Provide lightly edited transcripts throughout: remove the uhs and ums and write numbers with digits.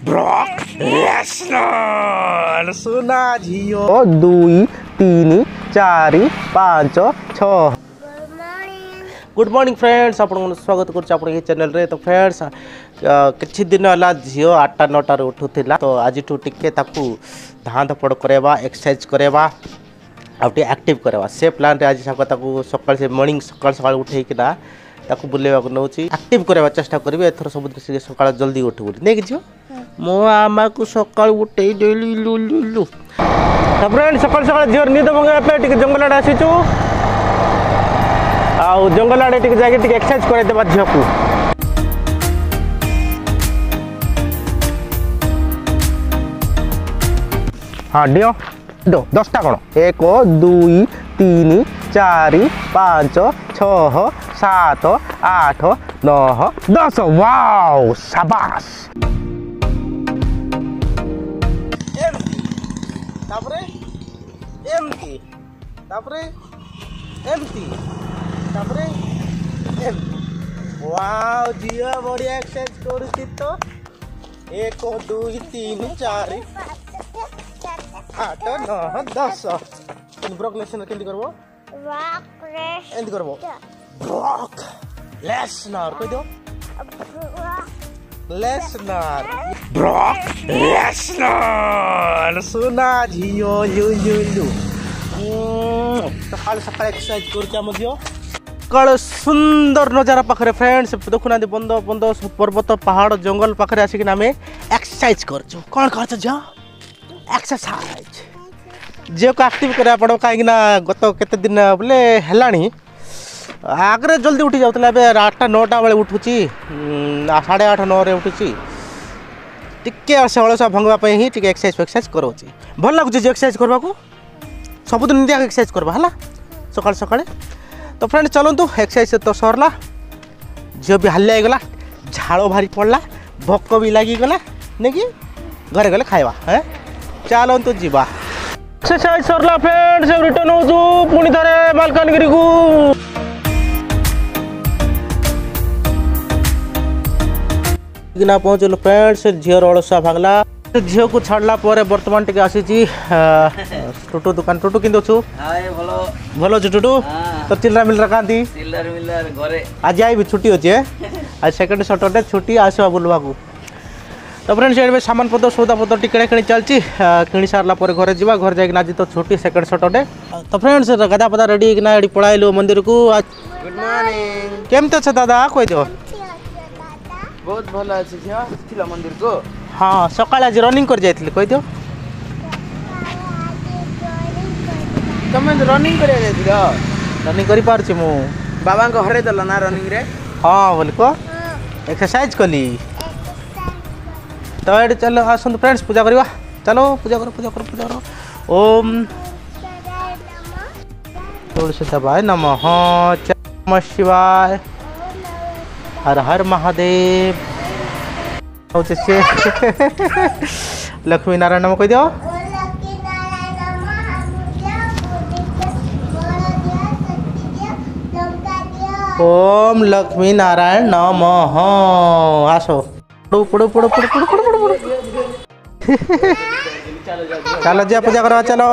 Brock Lesnar सुना झियो 2 3 4 5 6 good morning friends आपन स्वागत कर चैनल रे। तो फ्रेंड्स किछि दिन होला झियो 8टा 9टा उठुला तो आज टिके ताकू धान धपड़ करेबा एक्सरसाइज करेबा आ एक्टिव करेबा से प्लान रे आज सकाळ से मॉर्निंग सकाळ उठेकिना ताकू बुलेवा को नौची एक्टिव करेबा चेष्टा करिवे। एथर सब दिन सकाळ जल्दी उठ बोली नै किछो मो आमा को सकाळ उठे डेली लुलुलु। तो फ्रेंड सकाळ झियो निद भंगा पे टिके जंगल आडे आसीचू आ जंगल आडे टिके जाके टिके एक्सरसाइज करे देबा झियो को। हाँ डियो दो 10टा कोन 1 2 3 4 5 6 7 8 9 10 वाओ शाबाश। तापरे एमती तापरे एमती तापरे एमती वाओ जिया बढ़िया एक्सरसाइज करूची तो 1 2 3 4 8 9 10 ब्रॉक लेसनर केंदी करबो एंड करबो ब्रॉक लेसनर कह दो लेसनर ब्रॉक लेसनर सुना झियो लु लु लु सकाळ सकाळ एक्सरसाइज करचा मझियो कल सुंदर नजारा पाखरे फ्रेंड्स देखुना बंद बंद पर्वत पहाड़ जंगल पाखरे आसिक आम एक्सरसाइज करछु। कौन करछ जा एक्सरसाइज जे को एक्टिव करे पड़ो कहीं गत केते दिन बोले हेलानी आगरे जल्दी उठी जाउतला बे 8टा 9टा बेले उठुची 8:30 9 रे उठुची टिके से अलसा भंगवा पे ही टिके एक्सरसाइज करोची भल लागुची जे एक्सरसाइज करबा को सब दिन इंडिया एक्सरसाइज करबा हला सकाळ सकाळ। तो फ्रेंड चलंतु एक्सरसाइज तो सरला झियो भी हल्ला गला झाड़ो भारी पड़ला भोक भी लगी गला नहीं कि घरे गले खाइबा है चलंतु जीवा एक्सरसाइज सरला फ्रेंड्स रिटर्न होजु पुणी थरे मालकानगिरी को। किना पहुँचल फ्रेंड्स झियो अलसा भागला झियो को छाड़ला पर वर्तमान टिके आसी टुटू दुकान टुटू किंतु छु हाय भलो भलो छु टुटू तो चिल्ला मिलरा कांदी चिल्लर मिलर घरे आज आई भी छुट्टी होचे आज सेकंड सैटरडे छुट्टी आसवा बुलवा को। तो फ्रेंड्स एबे सामान पत्र सौदा पत्र टिकड़े किणी चलची किणी सारला पर घरे जीवा घर जाई आज तो छुट्टी सेकंड सैटरडे। तो फ्रेंड्स गदा पदा रेडी किना एडी पळाइलो मंदिर को। गुड मॉर्निंग केमते छ दादा कहि दियो बहुत भलो अछि छिला मंदिर को। हाँ सकाळ आज रनिंग कर जाइथिले कहि दियो तमे रनिंग करे जाइथिलो रनिंग करि पारछि मु बाबा को हरे दला ना रनिंग रे। हाँ बोल को एक्सरसाइज कली तो ये चलो आसत फ्रेंड्स पूजा करवा चलो पूजा करो पूजा करो पूजा करो ओम तुलसी दबाय नमः नमः शिवाय हर हर महादेव से लक्ष्मी नारायण नमः कह दियो ओम लक्ष्मी नारायण नमः आसो पड़ो पड़ो पड़ो पड़ो पड़ो पड़ो पड़ो चलो जा पूजा करवा चलो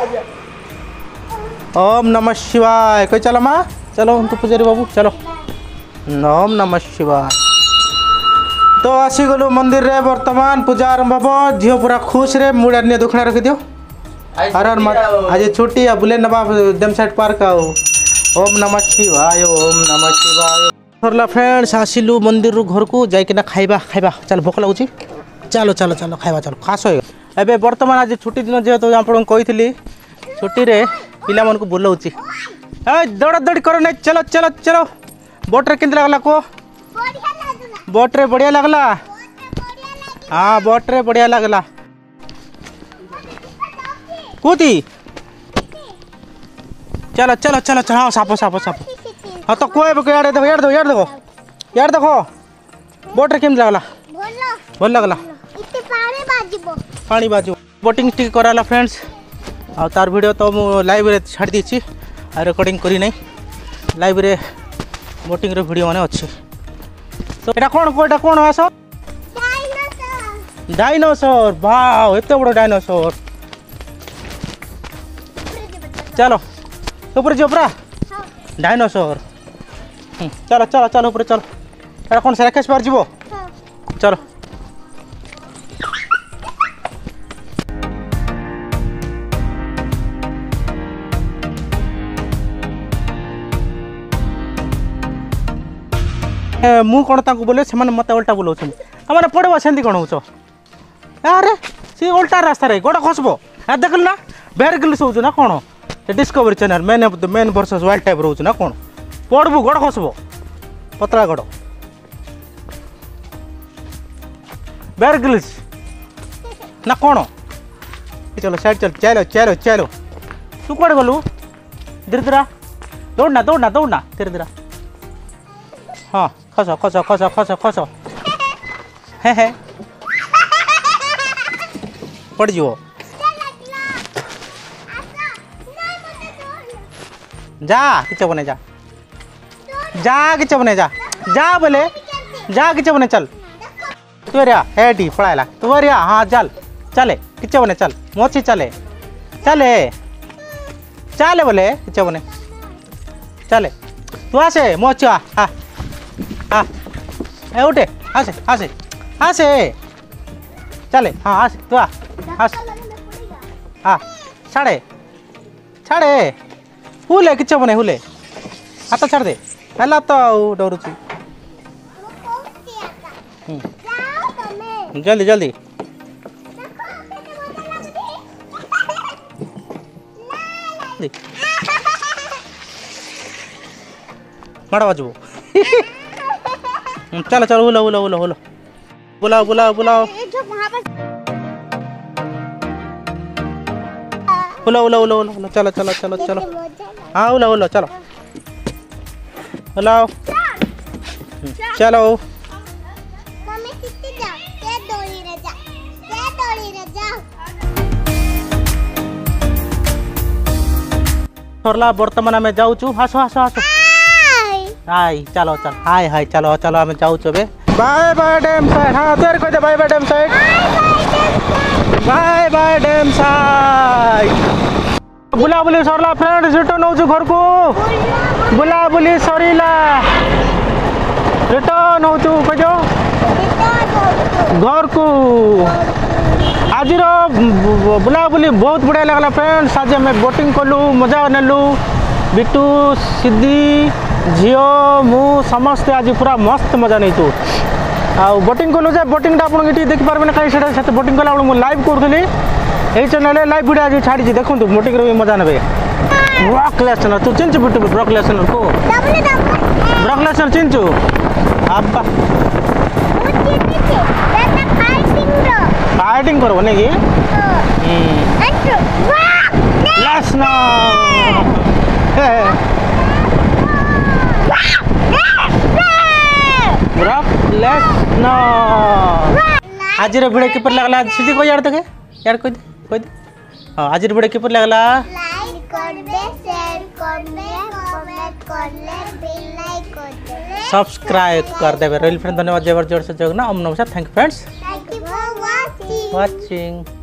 ओम नमः शिवाय कोई चलो माँ चलो तो पुजारी बाबू चलो ओम नमः शिवाय। तो आसी गलु मंदिर रे वर्तमान पूजा आरंभ हम झील पूरा खुश रे मुड़ा ने दुखना रखी दियो हर आज छुट्टी बुले नवा डेम साइड पार्क ओम नमः शिवाय ओम नमः शिवाय सरला फ्रेंड्स आसिलु मंदिर रु घर को जाइकिना खाइबा खाइबा चल भोक लागुची चलो चलो चलो खाइबा चलो खास हो एबे वर्तमान आज छुट्टी दिन जेहेतु आपन कहिथिली छुट्टी रे पिला मन को बुलाउची ए दौड़ा दौड़ी करो नै चलो चलो चलो बोट रे केंद लागला को बोट रे बढ़िया लागला हाँ बोट रे बढ़िया लागला कूदी चलो चलो चलो चलो हाँ सापो सापो सापो हाँ तो कोई यार देखो यार देखो यार देखो यार देखो बोट रे केम लागला भल लागला पानी बाजू बोटिंग टिक कराला फ्रेंड्स आ तार वीडियो तो मु लाइव रे छाड़ दीची आ रिकॉर्डिंग करी नहीं लाइव रे बोटिंग रे वीडियो माने अच्छे। तो एटा कौन आस डायनासोर वाह एत बड़ डायनासोर चलो ऊपर जो पूरा डायनासोर चलो चलो चलो ऊपर चलो एटा कौन से राकेश पार जीवो चलो मु कौन ताको बोले से मत उल्टा बोलाऊँ मैंने पड़वा से कौन हो अरे सी उल्टा रास्ता रे गोड़ खसबो देख ना बेर गिल्स हो ना कौन Discovery channel man versus wild type रोच ना कौन पड़बू गोड़ खसबो पतला गोड़ बेर गिल्स ना कौन चलो साइड चल चलो चलो चलो तू कौन गलु धीरे धीरे दौड़ना दौड़ना दौड़ना धीरे धीरे हाँ खस खस खस खस खस हे पड़ जीवो जा किच बने जा जा किच बने जा जा बोले जा किच बने चल तू रिया हेडी पढ़ाला तू रिया हाँ चल चले किच बने चल मोची चले चले चले बोले किच बने चले तू आसे मोची हाँ हाँ ए उठे आसे आसे आसे चले हाँ आसे तू आ आस हाँ छाड़े छाड़े हुले किच बने हुले हाथ छाड़ दे है तो डरुची जल्दी जल्दी माड़ा बाजू चलो चलो हुलो हुलो हुलो हुलो बुलाओ बुलाओ बुलाओ हुलो हुलो हुलो हुलो चलो चलो चलो चलो हाँ हुलो हुलो चलो हुलो चलो सरला बर्तमान आम जाऊँ हस हस हस हाय चलो चल हाय हाय चलो चलो आम जाऊँ बे बाय बाय डैम साइड हाँ तेरे कह दे bye bye dam side bye bye dam side बुला बुली सरला फ्रेंड्स रिटर्न हो घर को बुला बुली सरीला रिटर्न हो कह घर को आज बुलाबुली बहुत बढ़िया लगला फ्रेंड्स आज आम बोटिंग कलु मजा नेलु बिटू सिद्धि झीओ मु समस्ते आज पूरा मस्त मजा नहीं आ बोटिंग कलु जे बोटिंग आप देखी पारे ना कहीं बोटिंग कला मुझे लाइव करी यही चैनल लाइव वीडियो आज छाड़ी देखो बोटिंग भी मजा ने ब्रॉकलेसनर तू चिंचु बिटू ब्रॉकलेसनर को ब्रॉकलेसनर चिंचु अब्बा फाइटिंग करो नहीं आज वीडियो किपर लगला सीधी को यार देखे यार कोई दे हाँ आज वीडियो किपर लगला सब्सक्राइब कर देवे रोयल फ्रेंड धन्यवाद जबरदस्त से जोगना ओम नमस्कार थैंक यू फ्रेंड्स watching